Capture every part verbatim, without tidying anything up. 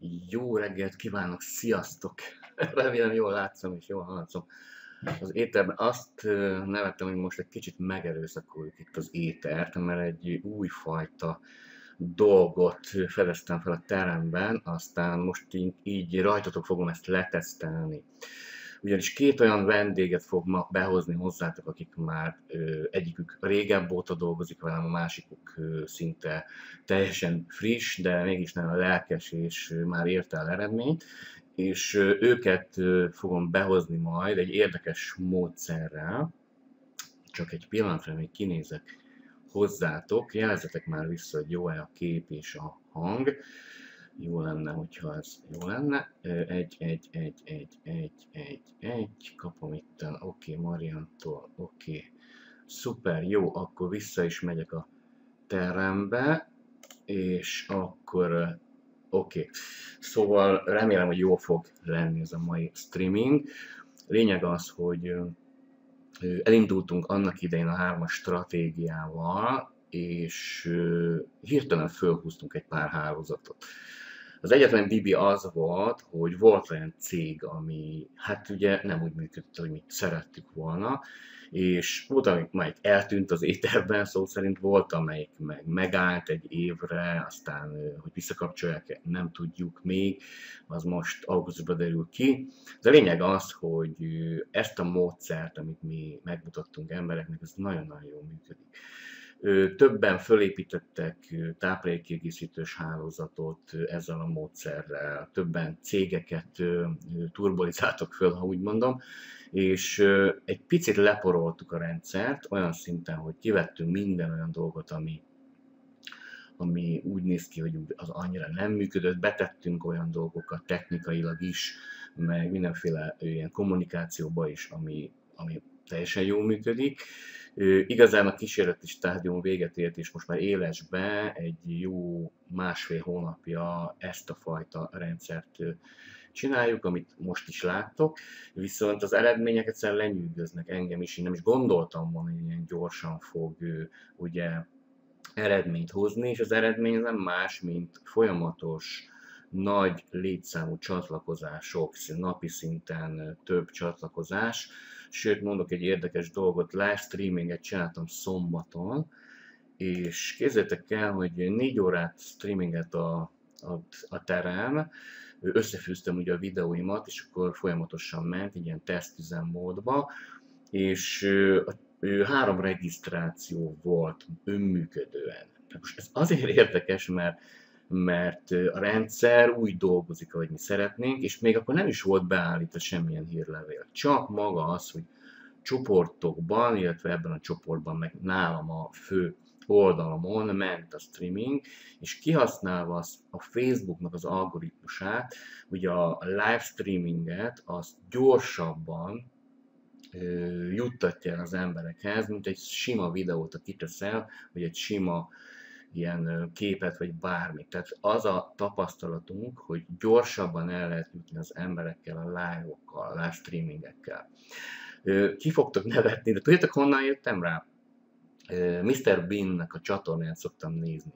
Jó reggelt kívánok, sziasztok! Remélem jól látszom és jól hallatom. Az éterben azt ö, nevettem, hogy most egy kicsit megerőszakoljuk itt az étert, mert egy újfajta dolgot fedeztem fel a teremben, aztán most így, így rajtatok fogom ezt letesztelni. Ugyanis két olyan vendéget fog ma behozni hozzátok, akik már ö, egyikük régebb óta dolgozik velem, a másikuk ö, szinte teljesen friss, de mégis nagyon lelkes és ö, már érte el eredményt, és ö, őket ö, fogom behozni majd egy érdekes módszerrel. Csak egy pillanatra még kinézek hozzátok, jelezzetek már vissza, hogy jó-e a kép és a hang. Jó lenne, hogyha ez jó lenne. Egy, egy, egy, egy, egy, egy, egy, kapom itten, oké, okay, Mariantól, oké. Okay. Szuper, jó, akkor vissza is megyek a terembe, és akkor oké. Okay. Szóval remélem, hogy jó fog lenni ez a mai streaming. Lényeg az, hogy elindultunk annak idején a hármas stratégiával, és hirtelen fölhúztunk egy pár hálózatot. Az egyetlen bibi az volt, hogy volt olyan cég, ami hát ugye nem úgy működött, hogy mi szerettük volna, és volt, amelyik majd eltűnt az éterben, szó szerint volt, amelyik meg megállt egy évre, aztán, hogy visszakapcsolják, nem tudjuk még, az most augusztusban derül ki. De a lényeg az, hogy ezt a módszert, amit mi megmutattunk embereknek, ez nagyon-nagyon jól működik. Többen fölépítettek táplálékkiegészítős hálózatot ezzel a módszerrel, többen cégeket turbolizáltak föl, ha úgy mondom, és egy picit leporoltuk a rendszert olyan szinten, hogy kivettünk minden olyan dolgot, ami, ami úgy néz ki, hogy az annyira nem működött, betettünk olyan dolgokat technikailag is, meg mindenféle ilyen kommunikációba is, ami, ami teljesen jól működik. Igazán a kísérleti stádium véget ért, és most már élesbe egy jó másfél hónapja ezt a fajta rendszert csináljuk, amit most is láttok, viszont az eredmények egyszerűen lenyűgöznek engem is, én nem is gondoltam volna, hogy ilyen gyorsan fog ugye eredményt hozni, és az eredmény nem más, mint folyamatos, nagy létszámú csatlakozások, napi szinten több csatlakozás, sőt mondok egy érdekes dolgot, live streaminget csináltam szombaton, és képzeljétek el, hogy négy órát streaminget a, a, a terem, összefűztem ugye a videóimat, és akkor folyamatosan ment, egy ilyen tesztüzemmódba, és a, három regisztráció volt önműködően. Most ez azért érdekes, mert mert a rendszer úgy dolgozik, ahogy mi szeretnénk, és még akkor nem is volt beállítva semmilyen hírlevél. Csak maga az, hogy csoportokban, illetve ebben a csoportban, meg nálam a fő oldalomon ment a streaming, és kihasználva a Facebooknak az algoritmusát, ugye a live streaminget, azt gyorsabban ö, juttatja el az emberekhez, mint egy sima videót, a kiteszel, vagy egy sima ilyen képet, vagy bármit. Tehát az a tapasztalatunk, hogy gyorsabban el lehet jutni az emberekkel, a live-okkal, a live streamingekkel. Ki fogtok nevetni, de tudjátok, honnan jöttem rá? miszter Bean-nek a csatornáját szoktam nézni.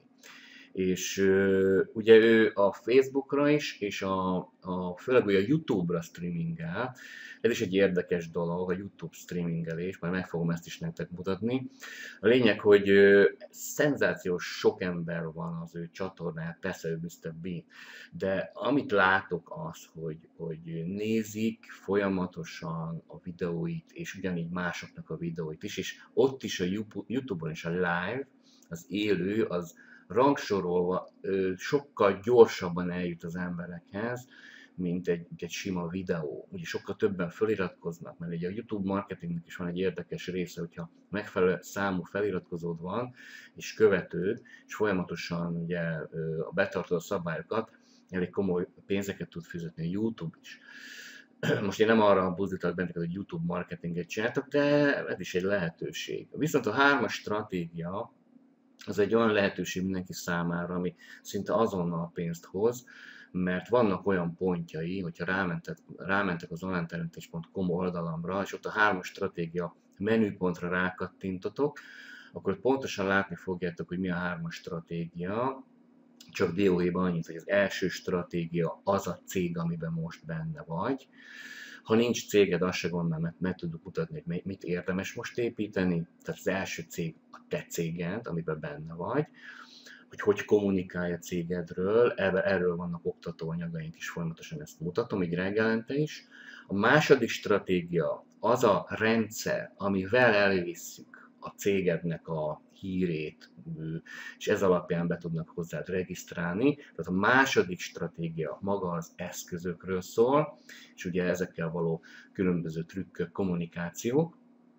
És ugye ő a Facebookra is, és a, a, főleg ugye a YouTube-ra streamingel. Ez is egy érdekes dolog, a YouTube streamingelés, majd meg fogom ezt is nektek mutatni. A lényeg, hogy szenzációs sok ember van az ő csatornáját, persze ő miszter Bean, de amit látok az, hogy, hogy nézik folyamatosan a videóit, és ugyanígy másoknak a videóit is, és ott is a YouTube-on is a live, az élő, az rangsorolva sokkal gyorsabban eljut az emberekhez, mint egy, egy sima videó. Ugye sokkal többen feliratkoznak, mert ugye a YouTube marketingnek is van egy érdekes része, hogyha megfelelő számú feliratkozód van, és követőd, és folyamatosan ugye betartod a szabályokat, elég komoly pénzeket tud fizetni a YouTube is. Most én nem arra buzdítalak benneteket, hogy YouTube marketinget csináltak, de ez is egy lehetőség. Viszont a hármas stratégia, az egy olyan lehetőség mindenki számára, ami szinte azonnal pénzt hoz, mert vannak olyan pontjai, hogyha rámentek, rámentek az online teremtés pont com oldalamra, és ott a hármas stratégia menüpontra rákattintotok, akkor pontosan látni fogjátok, hogy mi a hármas stratégia, csak dióhéjban annyit, hogy az első stratégia az a cég, amiben most benne vagy. Ha nincs céged, az se gond, mert meg tudjuk mutatni, hogy mit érdemes most építeni. Tehát az első cég a te céged, amiben benne vagy, hogy hogy kommunikálj a cégedről, erről vannak oktatóanyagaink is, folyamatosan ezt mutatom, így reggelente is. A második stratégia az a rendszer, amivel elvisszük a cégednek a hírét, és ez alapján be tudnak hozzád regisztrálni. Tehát a második stratégia maga az eszközökről szól, és ugye ezekkel való különböző trükkök, kommunikációk.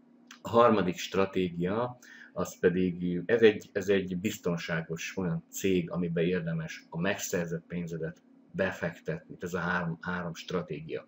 A harmadik stratégia az pedig, ez egy, ez egy biztonságos olyan cég, amiben érdemes a megszerzett pénzedet befektetni. Ez a három, három stratégia.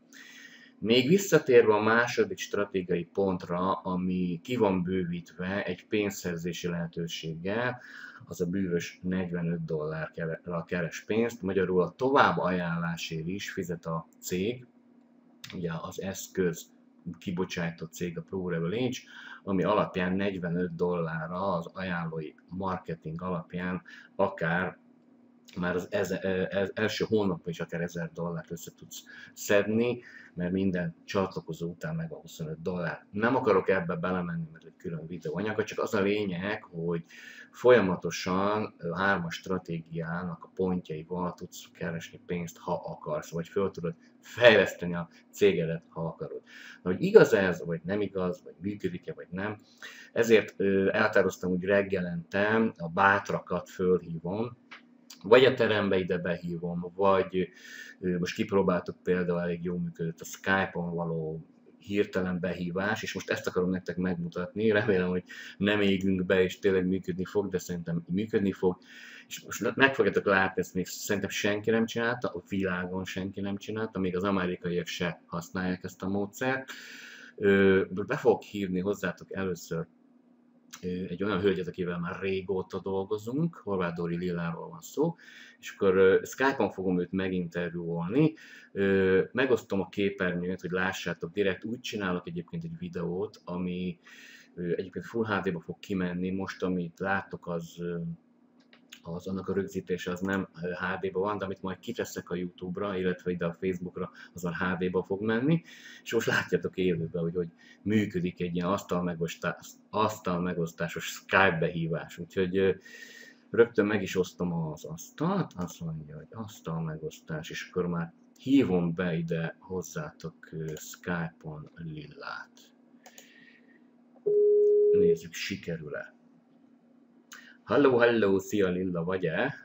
Még visszatérve a második stratégiai pontra, ami ki van bővítve egy pénzszerzési lehetőséggel, az a bűvös negyvenöt dollárral keres pénzt, magyarul a tovább ajánlásért is fizet a cég, ugye az eszköz kibocsátott cég a ProRevelange, ami alapján negyvenöt dollárra az ajánlói marketing alapján akár már az ez, ez, első hónapban is akár ezer dollárt össze tudsz szedni, mert minden csatlakozó után meg a huszonöt dollár. Nem akarok ebbe belemenni, mert egy külön videóanyag, csak az a lényeg, hogy folyamatosan a hármas stratégiának a pontjaival tudsz keresni pénzt, ha akarsz, vagy föl tudod fejleszteni a cégedet, ha akarod. Na, hogy igaz ez, vagy nem igaz, vagy működik-e, vagy nem, ezért elhatároztam, hogy reggelente a bátrakat fölhívom, vagy a terembe ide behívom, vagy most kipróbáltuk például, elég jól működött a Skype-on való hirtelen behívás, és most ezt akarom nektek megmutatni, remélem, hogy nem égünk be, és tényleg működni fog, de szerintem működni fog, és most meg fogjátok látni, ezt még szerintem senki nem csinálta, a világon senki nem csinálta, még az amerikaiak se használják ezt a módszert. Be fogok hívni hozzátok először egy olyan hölgyet, akivel már régóta dolgozunk, Horváth Dóri Lilláról van szó, és akkor Skype-on fogom őt meginterjúolni, megosztom a képernyőt, hogy lássátok, direkt úgy csinálok egyébként egy videót, ami egyébként Full há dé-ba fog kimenni, most amit láttok, az, az annak a rögzítése az nem há dé-ba van, de amit majd kiteszek a YouTube-ra, illetve ide a Facebookra, az a há dé-ba fog menni, és most látjátok élőben, hogy, hogy működik egy ilyen asztal, megosztás, asztal megosztásos Skype behívás, úgyhogy rögtön meg is osztom az asztalt, azt mondja, hogy asztal megosztás, és akkor már hívom be ide hozzátok Skype-on Lillát. Nézzük, sikerül-e. Halló, halló, szia Lilla, vagy-e?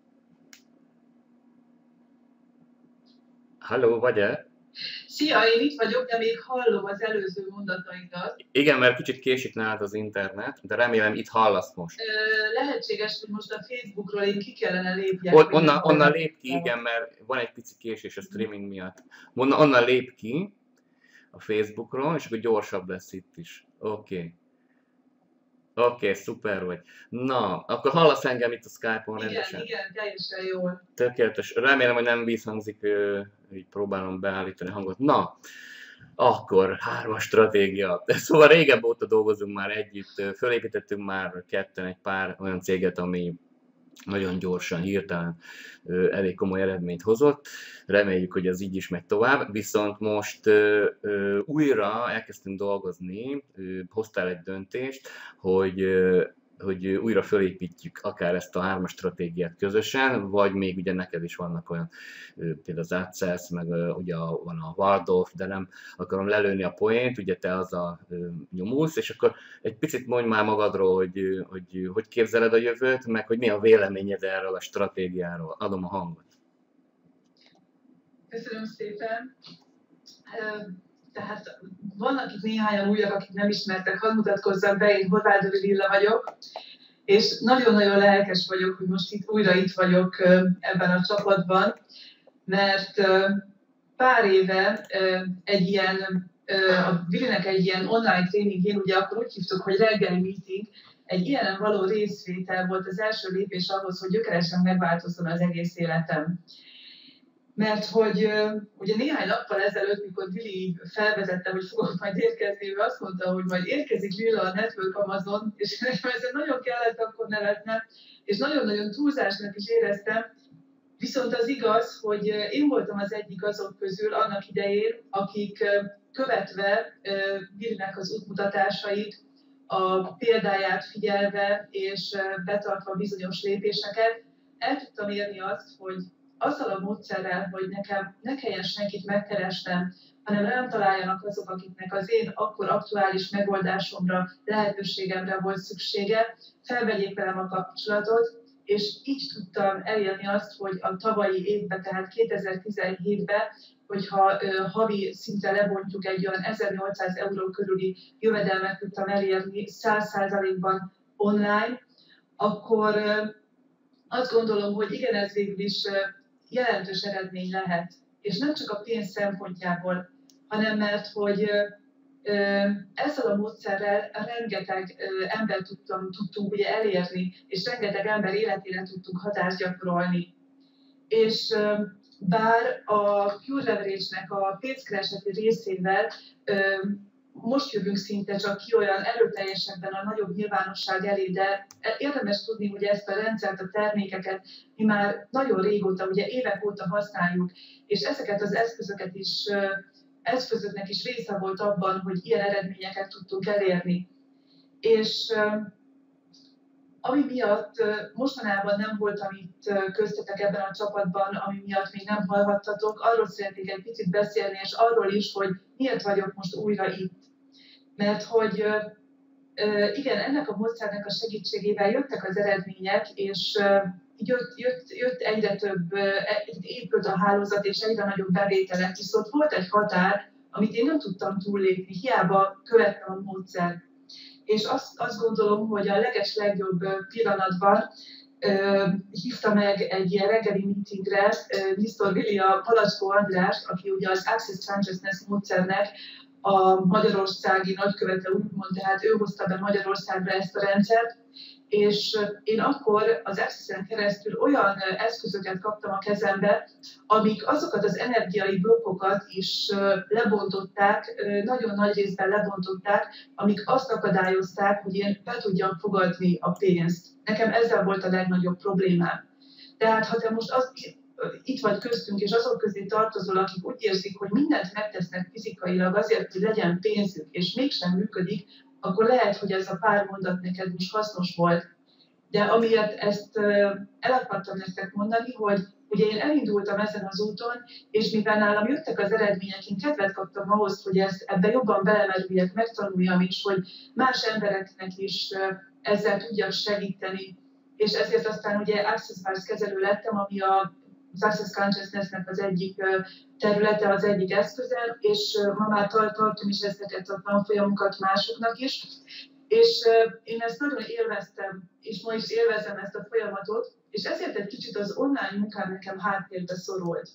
Halló, vagy-e? Szia, én itt vagyok, de még hallom az előző mondataidat. Igen, mert kicsit késik nálad az internet, de remélem itt hallasz most. Ö, lehetséges, hogy most a Facebookról én ki kellene lépjek. On, onnan, onnan lép ki, igen, mert van egy pici késés a streaming miatt. Onnan, onnan lép ki a Facebookról, és akkor gyorsabb lesz itt is. Oké. Okay. Oké, okay, szuper vagy. Na, akkor hallasz engem itt a Skype-on rendesen? Igen, igen, teljesen jól. Tökéletes. Remélem, hogy nem vízhangzik, hogy próbálom beállítani a hangot. Na, akkor hármas stratégia. Szóval régebb óta dolgozunk már együtt, fölépítettünk már ketten egy pár olyan céget, ami nagyon gyorsan, hirtelen elég komoly eredményt hozott. Reméljük, hogy ez így is megy tovább. Viszont most ö, ö, újra elkezdtünk dolgozni, ö, hoztál egy döntést, hogy, ö, hogy újra fölépítjük akár ezt a hármas stratégiát közösen, vagy még ugye neked is vannak olyan, ö, például az AdSense, meg ö, ugye van a Waldorf, de nem akarom lelőni a poént, ugye te az a ö, nyomulsz, és akkor egy picit mondj már magadról, hogy, hogy hogy képzeled a jövőt, meg hogy mi a véleményed erről a stratégiáról. Adom a hangot. Köszönöm szépen. Tehát vannak itt néhányan újak, akik nem ismertek, hadd mutatkozzam be, én Horváth Dóri Lilla vagyok, és nagyon-nagyon lelkes vagyok, hogy most itt újra itt vagyok ebben a csapatban, mert pár éve egy ilyen, a Vilinek egy ilyen online tréningén, ugye akkor úgy hívtuk, hogy reggeli meeting, egy ilyenen való részvétel volt az első lépés ahhoz, hogy gyökeresen megváltozzon az egész életem. mert hogy ugye néhány nappal ezelőtt, mikor Dili felvezette, hogy fogok majd érkezni, ő azt mondta, hogy majd érkezik Lilla a Network Amazon, és nekem ezzel nagyon kellett akkor nevetnem, és nagyon-nagyon túlzásnak is éreztem. Viszont az igaz, hogy én voltam az egyik azok közül annak idején, akik követve Dilinek az útmutatásait, a példáját figyelve és betartva bizonyos lépéseket, el tudtam érni azt, hogy azzal a módszerrel, hogy nekem ne kelljen senkit megkeresnem, hanem rám találjanak azok, akiknek az én akkor aktuális megoldásomra, lehetőségemre volt szüksége, felvegyék velem a kapcsolatot, és így tudtam elérni azt, hogy a tavalyi évben, tehát kétezer-tizenhétben, hogyha ö, havi szintre lebontjuk egy olyan ezernyolcszáz euró körüli jövedelmet tudtam elérni száz százalékban online, akkor ö, azt gondolom, hogy igen, ez végül is ö, jelentős eredmény lehet. És nem csak a pénz szempontjából, hanem mert, hogy ö, ezzel a módszerrel rengeteg ember tudtam, tudtunk ugye elérni, és rengeteg ember életére tudtunk hatást gyakorolni. És bár a Pure Leverage-nek a pénzkereseti részével most jövünk szinte csak ki olyan erőteljesebben a nagyobb nyilvánosság elé, de érdemes tudni, hogy ezt a rendszert, a termékeket mi már nagyon régóta, ugye évek óta használjuk, és ezeket az eszközöket is eszközöknek is része volt abban, hogy ilyen eredményeket tudtunk elérni. És ami miatt mostanában nem voltam itt köztetek ebben a csapatban, ami miatt még nem hallhattatok, arról szeretnék egy picit beszélni, és arról is, hogy miért vagyok most újra itt. Mert hogy igen, ennek a módszernek a segítségével jöttek az eredmények, és Jött, jött, jött egyre több, épült a hálózat, és egyre nagyobb bevételek, viszont volt egy határ, amit én nem tudtam túllépni, hiába követtem a módszert. És azt, azt gondolom, hogy a leges legjobb pillanatban uh, hívta meg egy ilyen reggeli meetingre uh, miszter Willi a Palacskó Andrást, aki ugye az Access Consciousness módszernek a magyarországi nagykövete, úgymond, tehát ő hozta be Magyarországra ezt a rendszert, és én akkor az Access-en keresztül olyan eszközöket kaptam a kezembe, amik azokat az energiai blokkokat is lebontották, nagyon nagy részben lebontották, amik azt akadályozták, hogy én be tudjam fogadni a pénzt. Nekem ezzel volt a legnagyobb problémám. Tehát ha te most az, itt vagy köztünk, és azok közé tartozol, akik úgy érzik, hogy mindent megtesznek fizikailag azért, hogy legyen pénzük, és mégsem működik, akkor lehet, hogy ez a pár mondat neked most hasznos volt. De amiért ezt el akartam nektek mondani, hogy ugye én elindultam ezen az úton, és mivel nálam jöttek az eredmények, én kedvet kaptam ahhoz, hogy ezt, ebbe jobban belemerüljek, megtanuljam is, hogy más embereknek is ezzel tudjak segíteni. És ezért aztán ugye Access Bars kezelő lettem, ami a az Access Consciousness-nek az egyik területe, az egyik eszköze, és ma már tartom is ezeket a tanfolyamokat másoknak is. És én ezt nagyon élveztem, és ma is élvezem ezt a folyamatot, és ezért egy kicsit az online munkám nekem háttérbe szorult.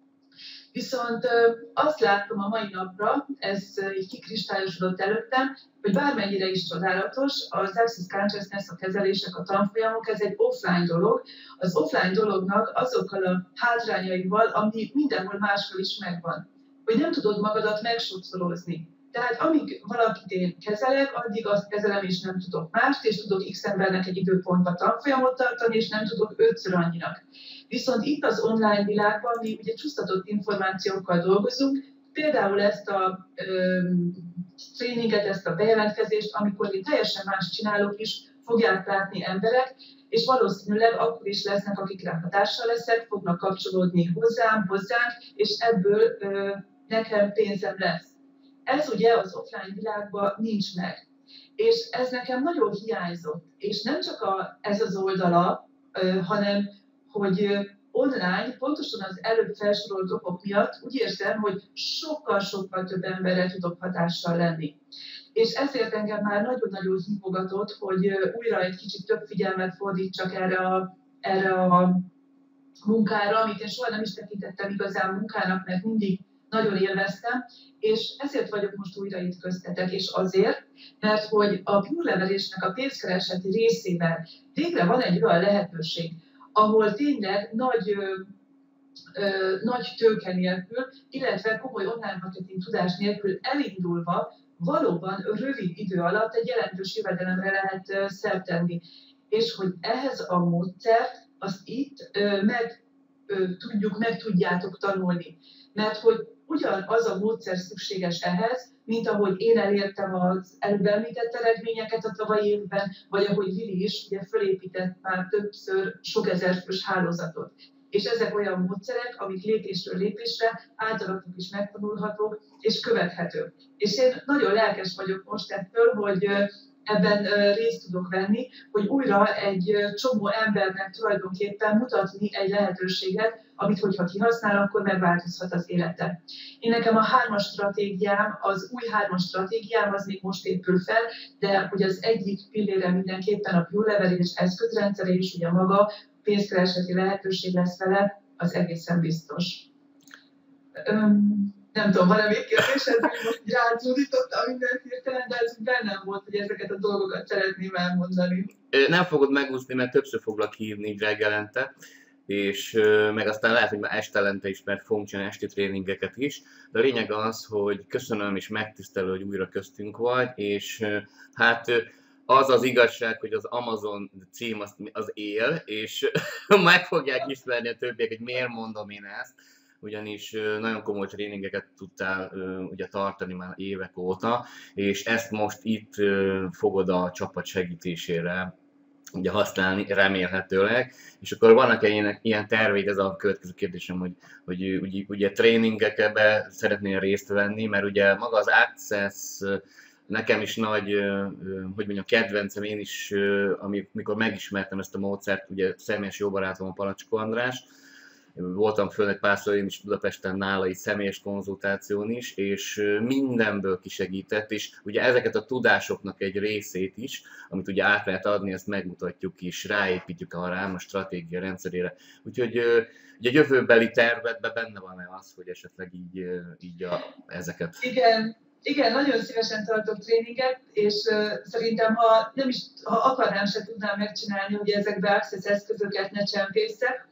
Viszont azt láttam a mai napra, ez így kikristályosodott előttem, hogy bármennyire is csodálatos, az Access Consciousness, a kezelések, a tanfolyamok, ez egy offline dolog. Az offline dolognak azokkal a hátrányaival, ami mindenhol máshol is megvan. Hogy nem tudod magadat megsokszorozni. Tehát amíg valakit én kezelek, addig azt kezelem, és nem tudok mást, és tudok X embernek egy időpontban tanfolyamot tartani, és nem tudok ötször annyinak. Viszont itt az online világban mi ugye csúsztatott információkkal dolgozunk, például ezt a ö, tréninget, ezt a bejelentkezést, amikor én teljesen más csinálok is, fogják látni emberek, és valószínűleg akkor is lesznek, akikre hatással leszek, fognak kapcsolódni hozzám, hozzánk, és ebből ö, nekem pénzem lesz. Ez ugye az offline világban nincs meg. És ez nekem nagyon hiányzott. És nem csak a, ez az oldala, ö, hanem hogy online, pontosan az előbb felsorolt okok miatt úgy érzem, hogy sokkal-sokkal több emberre tudok hatással lenni. És ezért engem már nagyon-nagyon hívogatott, hogy újra egy kicsit több figyelmet fordítsak erre a, erre a munkára, amit én soha nem is tekintettem igazán munkának, mert mindig nagyon élveztem, és ezért vagyok most újra itt köztetek, és azért, mert hogy a Pure Leverage-nek a pénzkereseti részében végre van egy olyan lehetőség, ahol tényleg nagy ö, nagy tőke nélkül, illetve komoly online marketing tudás nélkül elindulva valóban rövid idő alatt egy jelentős jövedelemre lehet szert tenni. És hogy ehhez a módszert, azt itt ö, meg ö, tudjuk, meg tudjátok tanulni. Mert hogy ugyanaz a módszer szükséges ehhez, mint ahogy én elértem az előbb említett eredményeket a tavalyi évben, vagy ahogy Vili is ugye fölépített már többször sok ezer fős hálózatot. És ezek olyan módszerek, amik lépésről lépésre általatok is megtanulhatók és követhetők. És én nagyon lelkes vagyok most ettől, hogy ebben részt tudok venni, hogy újra egy csomó embernek tulajdonképpen mutatni egy lehetőséget, amit hogyha kihasznál, akkor megváltozhat az élete. Én nekem a hármas stratégiám, az új hármas stratégiám, az még most épül fel, de ugye az egyik pillére mindenképpen a Pure Leverage eszközrendszere, és ugye maga pénzkereseti lehetőség lesz vele, az egészen biztos. Öm, nem tudom, van-e még kérdésed, hogy most rácsúdítottam mindent hirtelen, de ez bennem volt, hogy ezeket a dolgokat szeretném elmondani. Nem fogod megúszni, mert többször foglak hívni reggelente, és meg aztán lehet, hogy már estelente is, mert fogunk csinálni esti tréningeket is. De a lényeg az, hogy köszönöm és megtisztelő, hogy újra köztünk vagy, és hát az az igazság, hogy az Amazon cím az, az él, és meg fogják ismerni a többiek, hogy miért mondom én ezt, ugyanis nagyon komoly tréningeket tudtál ugye tartani már évek óta, és ezt most itt fogod a csapat segítésére ugye használni remélhetőleg, és akkor vannak-e ilyen, ilyen terveid, ez a következő kérdésem, hogy, hogy ugye, ugye tréningekbe szeretnél részt venni, mert ugye maga az Access nekem is nagy, hogy mondjam, kedvencem, én is, amikor megismertem ezt a módszert, ugye személyes jó barátom a Palacskó András, voltam föl egy párszor én is Budapesten nála egy személyes konzultáción is, és mindenből kisegített, és ugye ezeket a tudásoknak egy részét is, amit ugye át lehet adni, ezt megmutatjuk is, ráépítjük a rám a stratégia rendszerére. Úgyhogy ugye a jövőbeli tervedben benne van-e az, hogy esetleg így, így a, ezeket... Igen. Igen, nagyon szívesen tartok tréninget, és uh, szerintem, ha nem is, ha akarnám, se tudnám megcsinálni, hogy ezekbe Access eszközöket ne csempészek,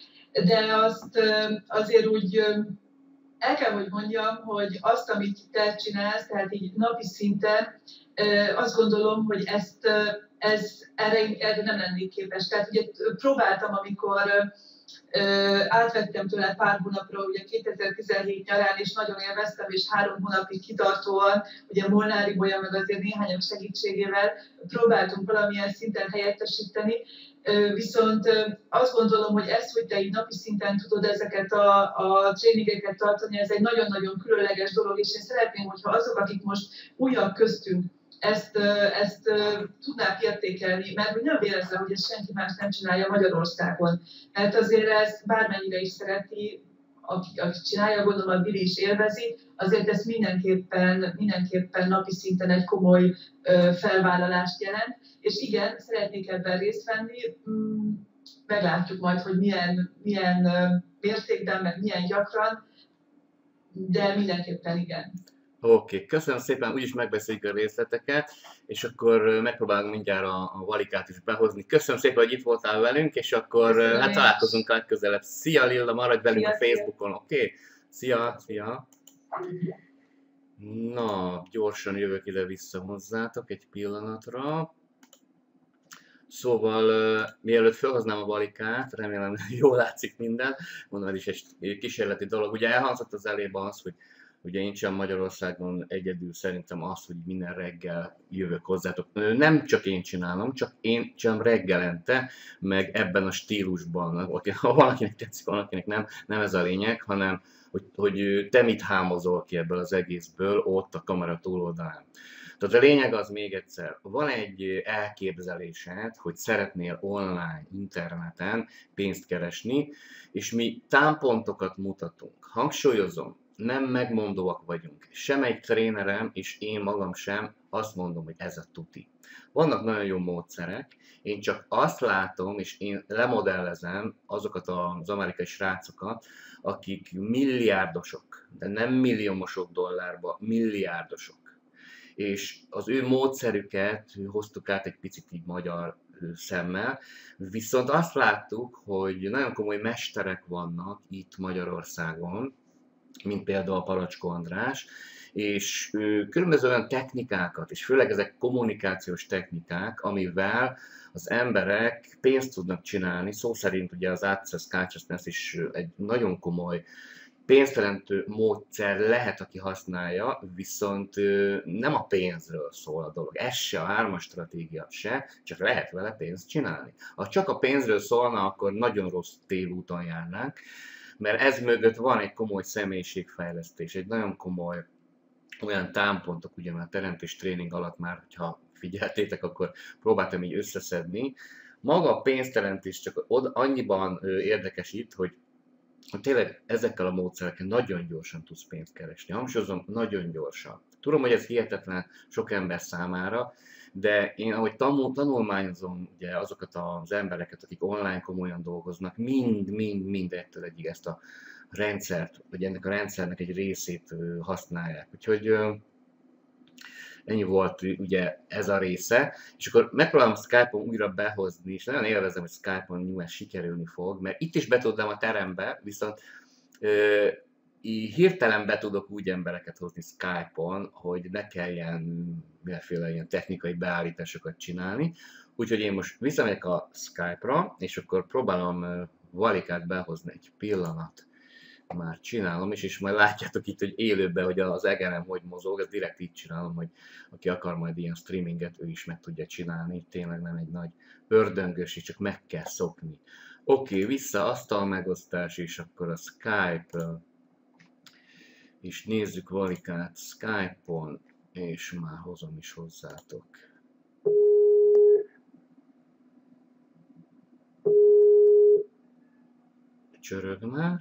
de azt uh, azért úgy uh, el kell, hogy mondjam, hogy azt, amit te csinálsz, tehát így napi szinten, uh, azt gondolom, hogy ezt, uh, ez, erre, erre nem lennék képes. Tehát ugye próbáltam, amikor uh, Uh, átvettem tőle pár hónapra, ugye kétezer-tizenhét nyarán, és nagyon élveztem, és három hónapig kitartóan, ugye Molnári Bolya, meg azért néhányak segítségével próbáltunk valamilyen szinten helyettesíteni, uh, viszont uh, azt gondolom, hogy ezt, hogy te így napi szinten tudod ezeket a, a tréningeket tartani, ez egy nagyon-nagyon különleges dolog, és én szeretném, hogyha azok, akik most újak köztünk, ezt, ezt tudnák értékelni, mert hogy nem érezem, hogy ezt senki más nem csinálja Magyarországon. Mert azért ez bármennyire is szereti, aki, aki csinálja, gondolom a Vili is élvezi, azért ez mindenképpen, mindenképpen napi szinten egy komoly felvállalást jelent. És igen, szeretnék ebben részt venni, meglátjuk majd, hogy milyen, milyen mértékben, meg milyen gyakran, de mindenképpen igen. Oké, okay, köszönöm szépen, úgyis megbeszéljük a részleteket, és akkor megpróbálunk mindjárt a, a Valikát is behozni. Köszönöm szépen, hogy itt voltál velünk, és akkor köszönöm, hát találkozunk legközelebb. Szia Lilla, maradj velünk szia, a Facebookon, oké? Okay? Szia, szia! Na, gyorsan jövök ide-vissza hozzátok egy pillanatra. Szóval, mielőtt felhoznám a Valikát, remélem jól látszik minden, mondom, ez is egy kísérleti dolog. Ugye elhangzott az elébb az, hogy ugye én sem Magyarországon egyedül szerintem az, hogy minden reggel jövök hozzátok. Nem csak én csinálom, csak én sem reggelente, meg ebben a stílusban. Ha valakinek tetszik, valakinek nem, nem ez a lényeg, hanem hogy, hogy te mit hámozol ki ebből az egészből ott a kamera túloldalán. Tehát a lényeg az még egyszer, van egy elképzelésed, hogy szeretnél online, interneten pénzt keresni, és mi támpontokat mutatunk. Hangsúlyozom, nem megmondóak vagyunk. Sem egy trénerem, és én magam sem azt mondom, hogy ez a tuti. Vannak nagyon jó módszerek, én csak azt látom, és én lemodellezem azokat az amerikai srácokat, akik milliárdosok, de nem milliómosok dollárba, milliárdosok. És az ő módszerüket hoztuk át egy picit így magyar szemmel. Viszont azt láttuk, hogy nagyon komoly mesterek vannak itt Magyarországon, mint például a Palacskó András, és különböző olyan technikákat, és főleg ezek kommunikációs technikák, amivel az emberek pénzt tudnak csinálni. Szó szerint ugye az Access Consciousness is egy nagyon komoly pénzteremtő módszer lehet, aki használja, viszont nem a pénzről szól a dolog. Ez se a hármas stratégia se, csak lehet vele pénzt csinálni. Ha csak a pénzről szólna, akkor nagyon rossz tévúton járnánk, mert ez mögött van egy komoly személyiségfejlesztés, egy nagyon komoly olyan támpontok, ugye már a teremtés tréning alatt már, hogyha figyeltétek, akkor próbáltam így összeszedni. Maga a pénzteremtés csak annyiban érdekes itt, hogy tényleg ezekkel a módszerekkel nagyon gyorsan tudsz pénzt keresni. Hangsúlyozom, nagyon gyorsan. Tudom, hogy ez hihetetlen sok ember számára, de én ahogy tanul, tanulmányozom ugye azokat az embereket, akik online komolyan dolgoznak, mind, mind, mind ettől egyig ezt a rendszert, vagy ennek a rendszernek egy részét használják. Úgyhogy ennyi volt ugye ez a része, és akkor megpróbálom Skype-on újra behozni, és nagyon élvezem, hogy Skype-on nyilván sikerülni fog, mert itt is be tudnám a terembe, viszont ö, hirtelen be tudok úgy embereket hozni Skype-on, hogy ne kelljen mindenféle ilyen technikai beállításokat csinálni. Úgyhogy én most visszamegyek a Skype-ra, és akkor próbálom Valikát behozni egy pillanat. Már csinálom is, és majd látjátok itt, hogy élőben, hogy az egerem hogy mozog, ezt direkt így csinálom, hogy aki akar majd ilyen streaminget, ő is meg tudja csinálni. Tényleg nem egy nagy ördöngös, és csak meg kell szokni. Oké, okay, vissza asztal megosztás, és akkor a Skype, és nézzük Valikát Skype-on, és már hozom is hozzátok. Csörög már.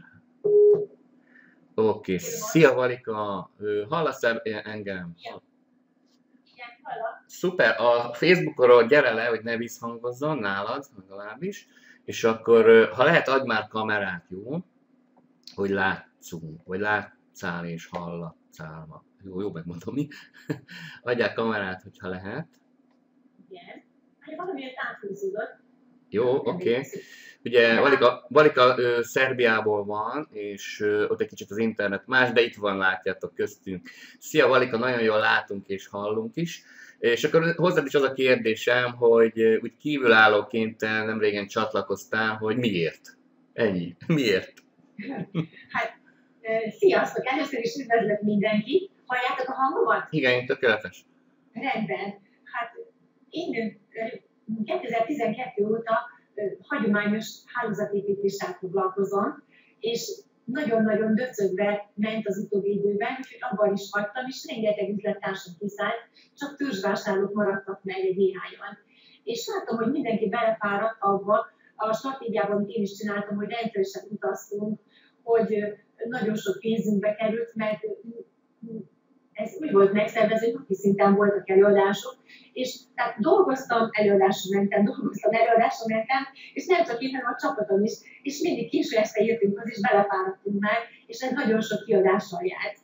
Oké, okay. Szia Valika, hallasz engem? Ja. Igen, hallak. Szuper, a Facebookról gyere le, hogy ne visszhangozzon nálad legalábbis, és akkor ha lehet, adj már kamerát, jó? Hogy látszunk, vagy látszál és hallatszál. Jó, jó megmondom mi. Adjál kamerát, hogyha lehet. Igen. Hát valamiért áthúzódott. Jó, oké. Okay. Ugye Valika, Valika ö, Szerbiából van, és ö, ott egy kicsit az internet más, de itt van, látjátok, köztünk. Szia Valika, nagyon jól látunk és hallunk is. És akkor hozzád is az a kérdésem, hogy ö, úgy kívülállóként nem régen csatlakoztál, hogy miért? Ennyi. Miért? Hát, sziasztok! Először is üdvözlök mindenkit. Halljátok a hangomat? Igen, tökéletes. Rendben. Hát én kétezer-tizenkettő óta hagyományos hálózatépítéssel foglalkozom, és nagyon-nagyon döcögve ment az utóbbi időben, úgyhogy abban is hagytam, és rengeteg üzlettársam kiszállt, csak törzsvásárlók maradtak meg egy néhányan. És látom, hogy mindenki belefáradt abba, a stratégiában, amit én is csináltam, hogy rendszeresen utaztunk, hogy nagyon sok pénzünkbe került, mert ez úgy volt megszervező, hogy napi szinten voltak előadások, és tehát dolgoztam, előadásra mentem, dolgoztam, előadásra mentem, és nem csak én, hanem a csapatom is, és mindig késő este jöttünk az, és belefáradtunk már, és ez nagyon sok kiadással járt.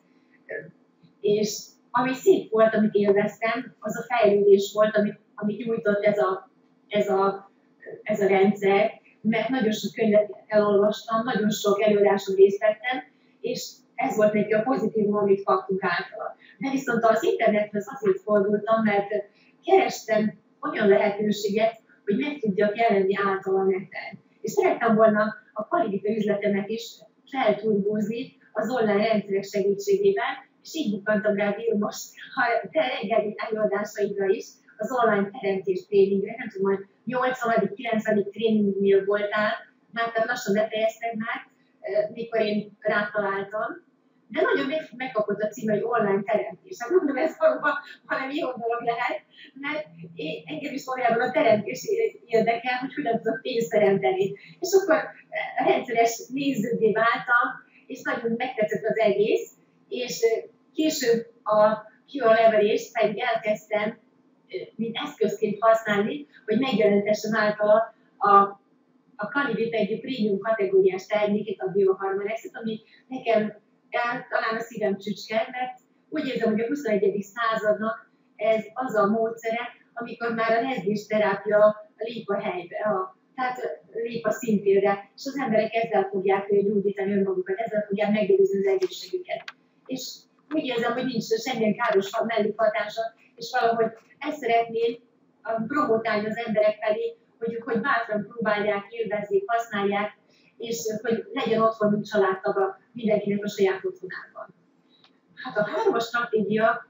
És ami szép volt, amit élveztem, az a fejlődés volt, amit, amit nyújtott ez a, ez, a, ez a rendszer, mert nagyon sok könyvet elolvastam, nagyon sok előadáson részt vettem, és ez volt neki a pozitívum, amit kaptunk által. De viszont az internethez azért fordultam, mert kerestem olyan lehetőséget, hogy meg tudjak jelenni által a neten. És szerettem volna a Quality üzletemet is felturbózni az online rendszerek segítségével, és így bukkantam rá Vilmos a reggeli előadásaidra is, az online teremtés tréningre, nem tudom, hogy nyolcvadik kilencvedik tréningnél voltál, már tehát lassan befejezted már, mikor én rátaláltam, de nagyon megkapott a címe, hogy online teremtés. Hát mondom, ez valóban valami jó dolog lehet, mert én, engem is valójában a teremtés érdekel, hogy hogyan tudok pénzt teremteni. És akkor rendszeres nézővé váltam, és nagyon megtetszett az egész, és később a Q A levelést pedig elkezdtem, mint eszközként használni, hogy megjelentessem általa a, a Canivit egy prémium kategóriás termékét, a Bioharmonexet, ami nekem talán a szívem csücske, mert úgy érzem, hogy a huszonegyedik századnak ez az a módszere, amikor már a rezgésterápia lép a helybe, a, tehát lép a szintérre, és az emberek ezzel fogják gyógyítani önmagukat, ezzel fogják megőrizni az egészségüket. És úgy érzem, hogy nincs semmilyen káros mellékhatása, és valahogy ezt szeretném promotálni az emberek felé, hogy, hogy bátran próbálják, élvezzék, használják, és hogy legyen otthon családtaga mindenkinek a saját otthonában. Hát a hármas stratégia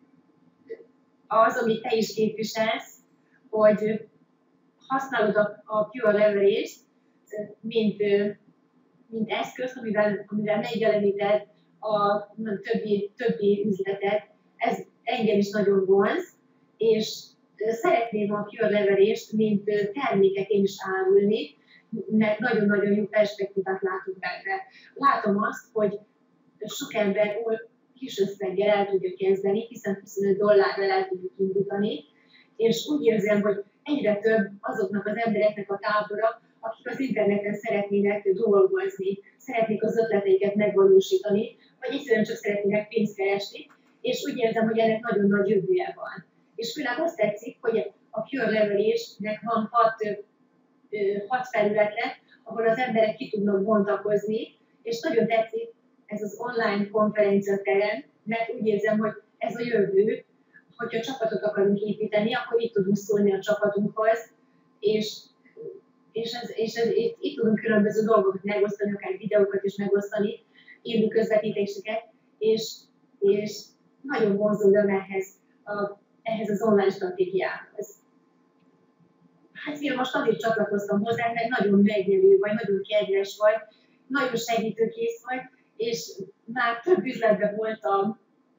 az, amit te is képviselsz, hogy használod a, a pure leverage-t, mint, mint eszközt, amivel, amivel megjeleníted a többi, többi üzletet. Ez engem is nagyon vonz, és szeretném a pure leverage-t, mint terméket én is árulni, mert nagyon-nagyon jó perspektívát látunk benne. Látom azt, hogy sok ember kis összeggel el tudja kezdeni, hiszen huszonöt dollárral el tudjuk indítani, és úgy érzem, hogy egyre több azoknak az embereknek a tábora, akik az interneten szeretnének dolgozni, szeretnék az ötleteiket megvalósítani, vagy egyszerűen csak szeretnének pénzt keresni, és úgy érzem, hogy ennek nagyon nagy jövője van. És főleg azt tetszik, hogy a pure leverage-nek van hat, hat felülete, ahol az emberek ki tudnak bontakozni, és nagyon tetszik ez az online konferenciaterem, mert úgy érzem, hogy ez a jövő, hogyha csapatot akarunk építeni, akkor itt tudunk szólni a csapatunkhoz, és, és, ez, és ez, itt, itt tudunk különböző dolgokat megosztani, akár videókat is megosztani, élő közvetítéseket, és, és nagyon vonzódom ehhez, a, ehhez az online stratégiához. Hát én most azért csatlakoztam hozzá, mert nagyon megnyerő vagy, nagyon kedves vagy, nagyon segítőkész vagy, és már több üzletben voltam,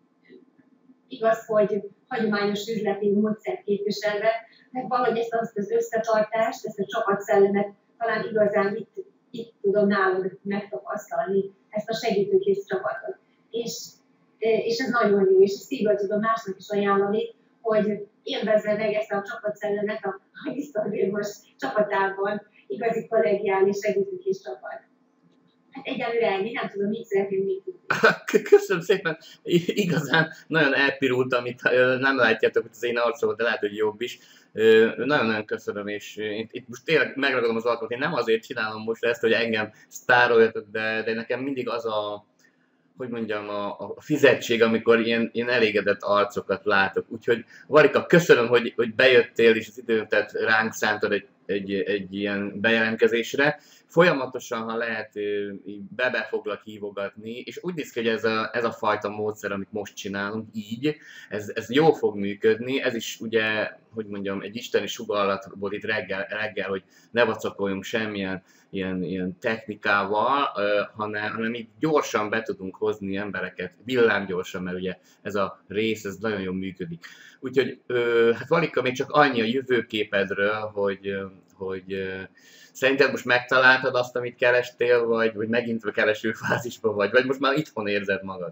igaz, hogy hagyományos üzleti módszert képviselve, mert valahogy ezt az összetartást, ezt a csapatszellemet talán igazán itt, itt tudom nálad megtapasztalni, ezt a segítőkész csapatot. És, és ez nagyon jó, és szívből tudom másnak is ajánlani, hogy élvezze meg ezt a csapatszellemet a Hisztor Vilmos csapatában, igazi kollegiális segítőkész csapat. Hát egyelőre ennyi, nem tudom, mit szeretném még tudni. Köszönöm szépen, igazán nagyon elpirultam, itt nem látjátok hogy az én arcomat, de lehet, hogy jobb is. Nagyon-nagyon köszönöm, és itt most tényleg megragadom az alkalmat, én nem azért csinálom most ezt, hogy engem sztároljatok, de, de nekem mindig az a, hogy mondjam, a, a fizetség, amikor ilyen, ilyen elégedett arcokat látok. Úgyhogy Varika, köszönöm, hogy, hogy bejöttél, és az időt ránk szántad egy, egy, egy ilyen bejelentkezésre. Folyamatosan, ha lehet, be-be foglak hívogatni, és úgy néz ki, hogy ez a, ez a fajta módszer, amit most csinálunk, így, ez, ez jól fog működni. Ez is ugye, hogy mondjam, egy isteni sugallatból itt reggel, reggel hogy ne vacakoljunk semmilyen ilyen, ilyen technikával, hanem, hanem így gyorsan be tudunk hozni embereket, villámgyorsan, mert ugye ez a rész, ez nagyon jól működik. Úgyhogy, hát Varika, még csak annyi a jövőképedről, hogy, hogy szerinted most megtaláltad azt, amit kerestél, vagy, vagy megint a keresőfázisban vagy, vagy most már itthon érzed magad?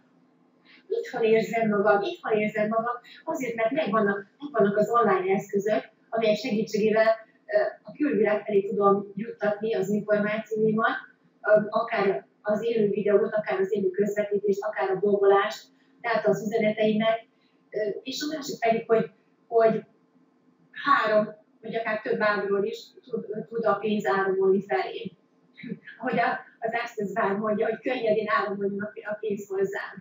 Itthon érzem magam, itthon érzem magam, azért, mert megvannak, megvannak az online eszközök, amelyek segítségével a külvilág felé tudom juttatni az információimat, akár az élő videót, akár az élő közvetítést, akár a blogolást, tehát az üzeneteimet, és a másik pedig, hogy, hogy három, vagy akár több áramról is tud, tud a pénz áramolni felé. Hogy a, az eszközbár mondja, hogy könnyedén áramoljon a pénz hozzám.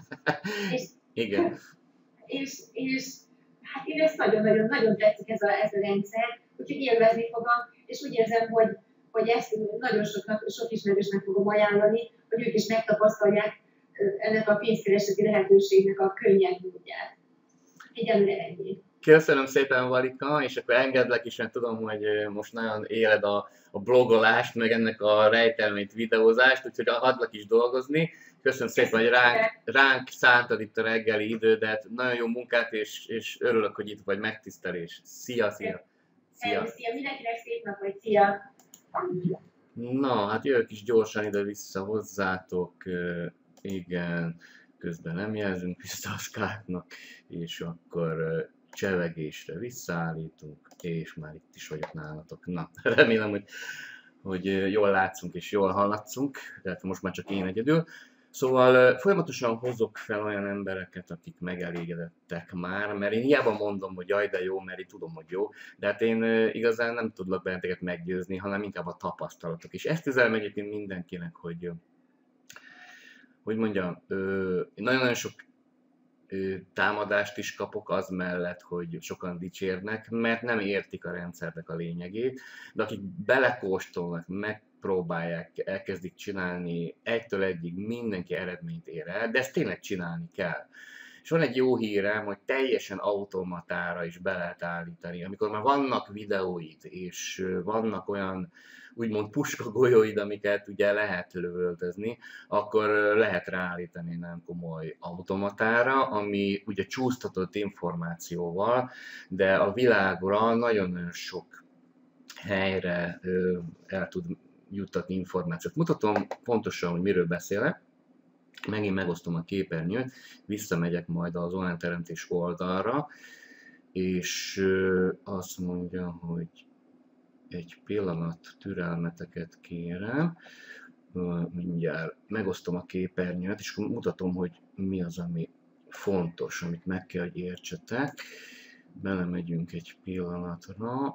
és, Igen. És, és hát én ezt nagyon-nagyon nagyon tetszik ez a, ez a rendszer, úgyhogy élvezni fogom, és úgy érzem, hogy, hogy ezt nagyon soknak, sok ismerősnek fogom ajánlani, hogy ők is megtapasztalják ennek a pénzkereseti lehetőségnek a könnyed módját. Egyelőre ennyi. Köszönöm szépen, Varika, és akkor engedlek is, mert tudom, hogy most nagyon éled a, a blogolást, meg ennek a rejtelmét, videózást, úgyhogy haddlak is dolgozni. Köszönöm szépen, hogy ránk, ránk szántad itt a reggeli idődet. Nagyon jó munkát, és, és örülök, hogy itt vagy, megtisztelés. Szia, szia! Szia! Szia, mindenkinek szép nap, vagy szia! Na, hát jövök is gyorsan ide-vissza hozzátok. Igen, közben nem jelzünk vissza a Skype-nak, és akkor csevegésre visszaállítunk, és már itt is vagyok nálatok. Na, remélem, hogy, hogy jól látszunk és jól hallatszunk, tehát most már csak én egyedül. Szóval ö, folyamatosan hozok fel olyan embereket, akik megelégedettek már, mert én hiába mondom, hogy jaj, de jó, mert én tudom, hogy jó, de hát én ö, igazán nem tudlak benneteket meggyőzni, hanem inkább a tapasztalatok. És ezt üzenem egyébként mindenkinek, hogy ö, hogy mondjam, ö, én nagyon-nagyon sok ö, támadást is kapok az mellett, hogy sokan dicsérnek, mert nem értik a rendszernek a lényegét, de akik belekóstolnak, megpróbálják, elkezdik csinálni egytől egyig, mindenki eredményt ér el, de ezt tényleg csinálni kell. És van egy jó hírem, hogy teljesen automatára is be lehet állítani. Amikor már vannak videóid, és ö, vannak olyan úgymond puska golyóid, amiket ugye lehet lövöldözni, akkor ö, lehet ráállítani nem komoly automatára, ami ugye csúsztatott információval, de a világra nagyon-nagyon sok helyre ö, el tud juttatni információt. Mutatom pontosan, hogy miről beszélek. Megint megosztom a képernyőt, visszamegyek majd az online teremtés oldalra, és ö, azt mondja, hogy egy pillanat türelmeteket kérem, Ö, mindjárt megosztom a képernyőt, és akkor mutatom, hogy mi az, ami fontos, amit meg kell, hogy értsetek. Belemegyünk egy pillanatra.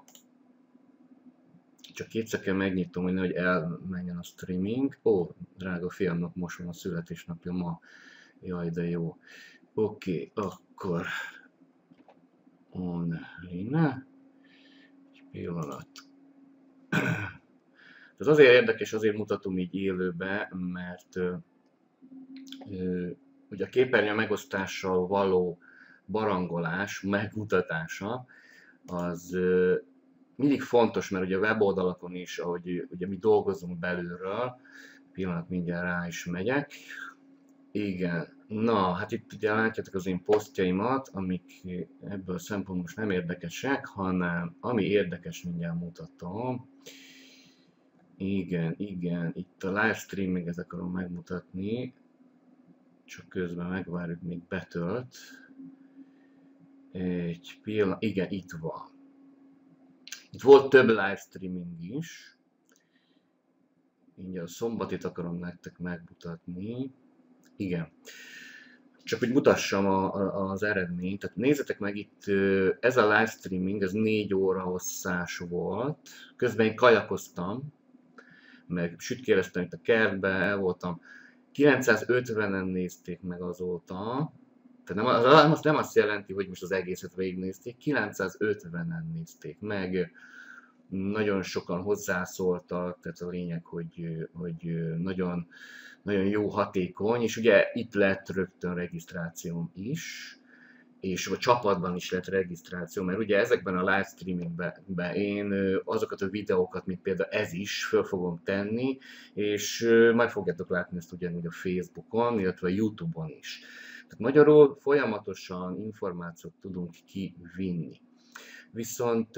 Csak kétszer kell megnyitom, hogy nehogy elmenjen a streaming. Ó, drága fiamnak most van a születésnapja ma. Jaj, de jó. Oké, okay, akkor online. Egy pillanat. Ez azért érdekes, azért mutatom így élőbe, mert ö, ö, ugye a képernyő megosztással való barangolás, megmutatása, az ö, mindig fontos, mert ugye a weboldalakon is, ahogy ugye mi dolgozunk belülről, pillanat, mindjárt rá is megyek. Igen, na, hát itt ugye látjátok az én posztjaimat, amik ebből a szempontból most nem érdekesek, hanem ami érdekes, mindjárt mutatom. Igen, igen, itt a livestreaming, ezt akarom megmutatni, csak közben megvárjuk, még betölt. Egy pillanat, igen, itt van. Itt volt több livestreaming is. Mindjárt a szombatit akarom nektek megmutatni. Igen. Csak hogy mutassam a, a, az eredményt. Tehát nézzetek meg itt, ez a livestreaming, ez négy óra hosszás volt. Közben én kajakoztam, meg sütkéreztem itt a kertbe, el voltam. kilencszázötvenen nézték meg azóta. Tehát nem, az nem azt jelenti, hogy most az egészet végignézték, kilencszázötvenen nézték meg. Nagyon sokan hozzászóltak, tehát a lényeg, hogy, hogy nagyon, nagyon jó, hatékony, és ugye itt lett rögtön regisztrációm is, és a csapatban is lett regisztráció, mert ugye ezekben a livestreamingben én azokat a videókat, mint például ez is, föl fogom tenni, és majd fogjátok látni ezt ugyanúgy a Facebookon, illetve a YouTube-on is. Tehát magyarul folyamatosan információt tudunk kivinni. Viszont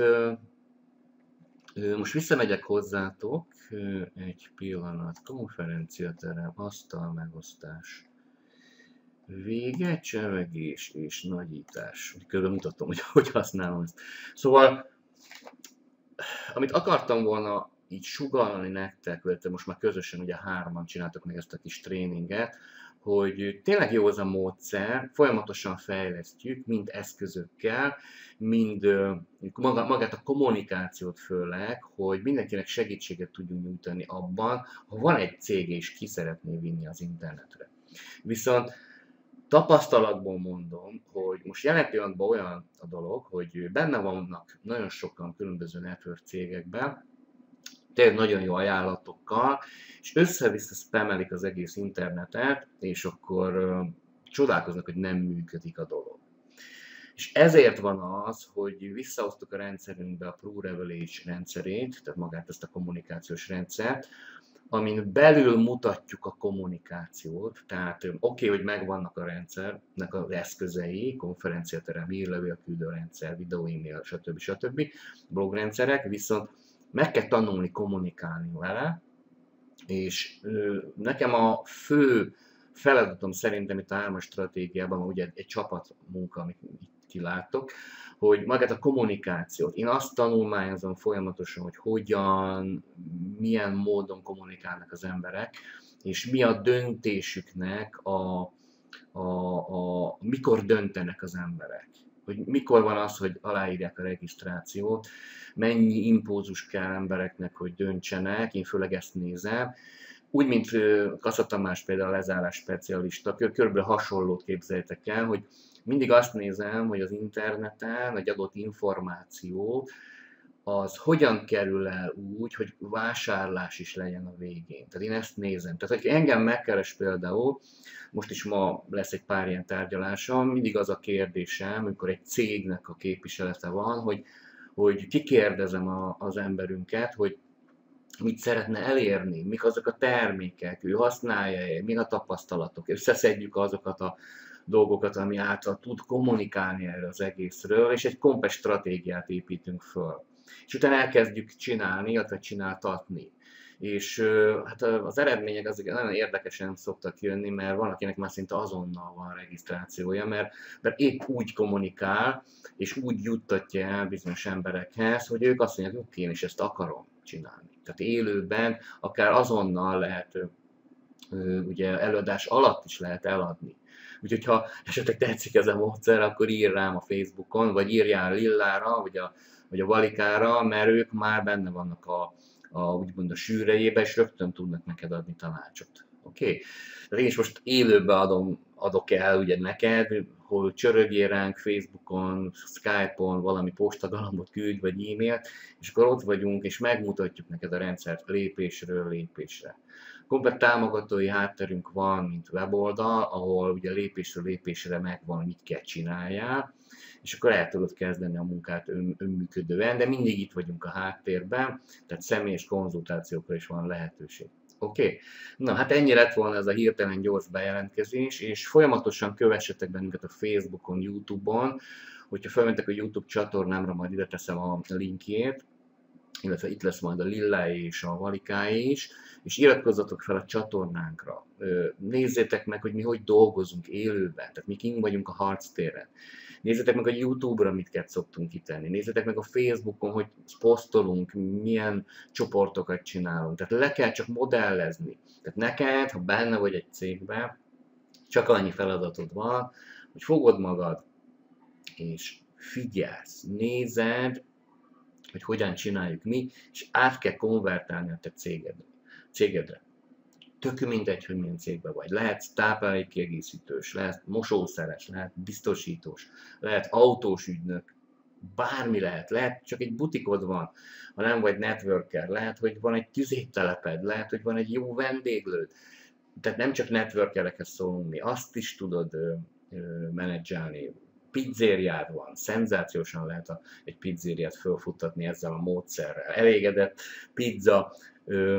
most visszamegyek hozzátok, egy pillanat, konferenciaterem, asztal megosztás, vége, csevegés és nagyítás. Körülbelül mutatom, hogy hogy használom ezt. Szóval, amit akartam volna így sugallani nektek, illetve most már közösen ugye hárman csináltak meg ezt a kis tréninget, hogy tényleg jó az a módszer, folyamatosan fejlesztjük, mind eszközökkel, mind magát a kommunikációt főleg, hogy mindenkinek segítséget tudjunk nyújtani abban, ha van egy cég és ki szeretné vinni az internetre. Viszont tapasztalatból mondom, hogy most jelen pillanatban olyan a dolog, hogy benne vannak nagyon sokan különböző network cégekben, tényleg nagyon jó ajánlatokkal, és össze-vissza spamelik az egész internetet, és akkor uh, csodálkoznak, hogy nem működik a dolog. És ezért van az, hogy visszahoztuk a rendszerünkbe a ProRevelation rendszerét, tehát magát ezt a kommunikációs rendszert, amin belül mutatjuk a kommunikációt, tehát oké, okay, hogy megvannak a rendszernek az eszközei, konferenciaterem, hírlevél küldő rendszer, videó, e-mail, stb. stb. Blogrendszerek, viszont meg kell tanulni kommunikálni vele, és ö, nekem a fő feladatom szerintem itt a hármas stratégiában, ugye egy, egy csapatmunka, amit itt kilátok, hogy magát a kommunikációt. Én azt tanulmányozom folyamatosan, hogy hogyan, milyen módon kommunikálnak az emberek, és mi a döntésüknek a, a, a mikor döntenek az emberek. Hogy mikor van az, hogy aláírják a regisztrációt, mennyi impulzus kell embereknek, hogy döntsenek, én főleg ezt nézem. Úgy, mint Kassa Tamás például a lezárás specialista, körülbelül hasonlót képzeljétek el, hogy mindig azt nézem, hogy az interneten egy adott információ az hogyan kerül el úgy, hogy vásárlás is legyen a végén. Tehát én ezt nézem. Tehát, hogy engem megkeres például, most is ma lesz egy pár ilyen tárgyalásom, mindig az a kérdésem, amikor egy cégnek a képviselete van, hogy, hogy kikérdezem a, az emberünket, hogy mit szeretne elérni, mik azok a termékek, ő használja-e, mi a tapasztalatok, összeszedjük azokat a dolgokat, ami által tud kommunikálni erről az egészről, és egy komplex stratégiát építünk föl. És utána elkezdjük csinálni, illetve csináltatni. És hát az eredmények azért nagyon érdekesen szoktak jönni, mert van, akinek már szinte azonnal van regisztrációja, mert, mert épp úgy kommunikál, és úgy juttatja el bizonyos emberekhez, hogy ők azt mondják, hogy én is ezt akarom csinálni. Tehát élőben, akár azonnal lehet, ugye előadás alatt is lehet eladni. Úgyhogy ha esetleg tetszik ez a módszer, akkor írj rám a Facebookon, vagy írjál Lillára, vagy a, vagy a Valikára, mert ők már benne vannak a, a, úgymond a sűrejébe, és rögtön tudnak neked adni tanácsot. Oké? Okay? Tehát én is most élőben adom, adok el ugye neked, hogy csörögjél ránk Facebookon, Skype-on, valami postagalambot küldj, vagy e-mailt, és akkor ott vagyunk, és megmutatjuk neked a rendszert lépésről lépésre. Komplet támogatói hátterünk van, mint weboldal, ahol ugye lépésről lépésre megvan, hogy mit kell csináljál, és akkor el tudod kezdeni a munkát ön, önműködően, de mindig itt vagyunk a háttérben, tehát személyes konzultációkra is van lehetőség. Oké? Okay? Na, hát ennyi lett volna ez a hirtelen gyors bejelentkezés, és folyamatosan kövessetek bennünket a Facebookon, YouTube-on, hogyha felmentek a YouTube csatornámra, majd ide teszem a linkjét, illetve itt lesz majd a Lilláé és a Valikáé is, és iratkozzatok fel a csatornánkra. Nézzétek meg, hogy mi hogy dolgozunk élőben, tehát mi kint vagyunk a harctéren. Nézzétek meg a YouTube-ra, mit kell szoktunk kitenni. Nézzétek meg a Facebookon, hogy posztolunk, milyen csoportokat csinálunk. Tehát le kell csak modellezni. Tehát neked, ha benne vagy egy cégben, csak annyi feladatod van, hogy fogod magad, és figyelsz, nézed, hogy hogyan csináljuk mi, és át kell konvertálni a te cégedre. cégedre. Tök mindegy, hogy milyen cégben vagy. Lehet táplálékkiegészítős, lehet mosószeres, lehet biztosítós, lehet autós ügynök, bármi lehet. Lehet csak egy butikod van, ha nem vagy networker, lehet, hogy van egy tüzérteleped, lehet, hogy van egy jó vendéglőd. Tehát nem csak networkerekhez szólunk mi, azt is tudod ö, ö, menedzselni. Pizzériád van, szenzációsan lehet a, egy pizzériát fölfuttatni ezzel a módszerrel. Elégedett pizza ö,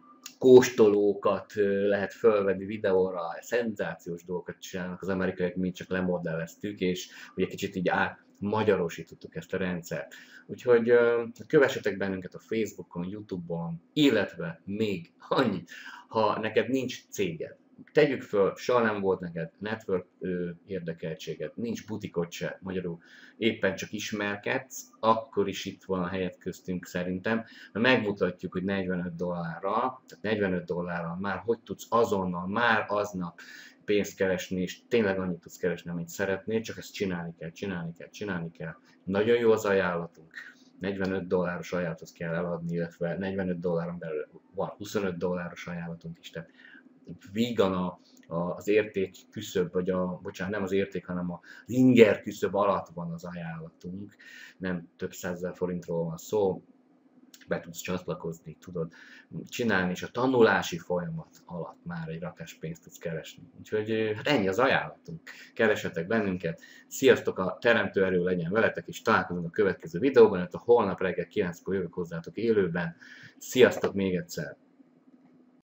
kóstolókat ö, lehet fölvenni videóra, szenzációs dolgokat csinálnak az amerikaiak, mi csak lemodelleztük, és ugye kicsit így átmagyarosítottuk ezt a rendszert. Úgyhogy ö, kövessetek bennünket a Facebookon, YouTube-on, illetve még annyi, ha neked nincs céged, tegyük föl, soha nem volt neked network ö, érdekeltséged, nincs butikod se, magyarul éppen csak ismerkedsz, akkor is itt van a helyet köztünk szerintem, mert megmutatjuk, hogy negyvenöt dollárral, tehát negyvenöt dollárral már hogy tudsz azonnal, már aznap pénzt keresni, és tényleg annyit tudsz keresni, amit szeretnél, csak ezt csinálni kell, csinálni kell, csinálni kell. Nagyon jó az ajánlatunk. negyvenöt dolláros ajánlatot kell eladni, illetve negyvenöt dolláron belül van huszonöt dolláros ajánlatunk is, tehát vígan a, a, az érték küszöb, vagy a, bocsánat, nem az érték, hanem az inger küszöb alatt van az ajánlatunk, nem több százezer forintról van szó, be tudsz csatlakozni, tudod csinálni, és a tanulási folyamat alatt már egy rakás pénzt tudsz keresni. Úgyhogy hát ennyi az ajánlatunk. Keresetek bennünket, sziasztok, a teremtő erő legyen veletek, és találkozunk a következő videóban, mert a holnap reggel kilenckor jövök hozzátok élőben. Sziasztok még egyszer!